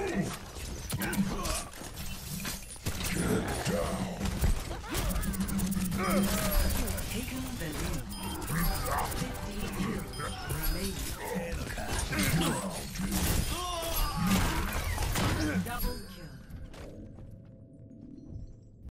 Taken the lead. 50 kills remaining. Double kill.